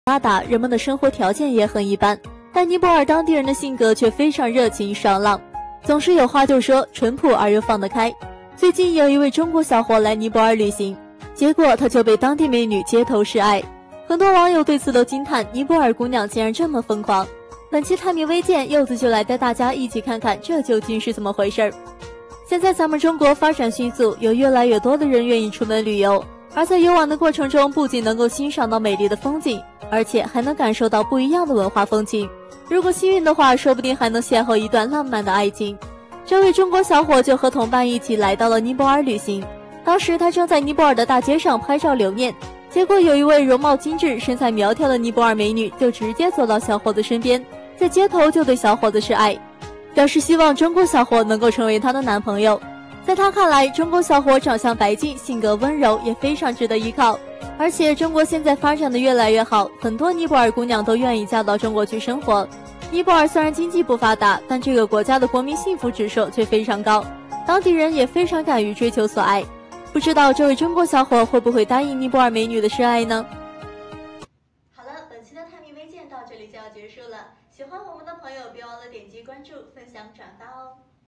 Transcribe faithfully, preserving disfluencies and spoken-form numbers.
发达，人们的生活条件也很一般，但尼泊尔当地人的性格却非常热情爽朗，总是有话就说，淳朴而又放得开。最近有一位中国小伙来尼泊尔旅行，结果他就被当地美女街头示爱，很多网友对此都惊叹尼泊尔姑娘竟然这么疯狂。本期探秘微见，柚子就来带大家一起看看这究竟是怎么回事儿。现在咱们中国发展迅速，有越来越多的人愿意出门旅游，而在游玩的过程中，不仅能够欣赏到美丽的风景，而且还能感受到不一样的文化风情。如果幸运的话，说不定还能邂逅一段浪漫的爱情。这位中国小伙就和同伴一起来到了尼泊尔旅行，当时他正在尼泊尔的大街上拍照留念，结果有一位容貌精致、身材苗条的尼泊尔美女就直接走到小伙子身边，在街头就对小伙子示爱，表示希望中国小伙能够成为她的男朋友。在他看来，中国小伙长相白净，性格温柔，也非常值得依靠。而且中国现在发展的越来越好，很多尼泊尔姑娘都愿意嫁到中国去生活。尼泊尔虽然经济不发达，但这个国家的国民幸福指数却非常高，当地人也非常敢于追求所爱。不知道这位中国小伙会不会答应尼泊尔美女的示爱呢？ 好了，本期的探秘微见到这里就要结束了。喜欢我们的朋友别忘了点击关注、分享、转发哦。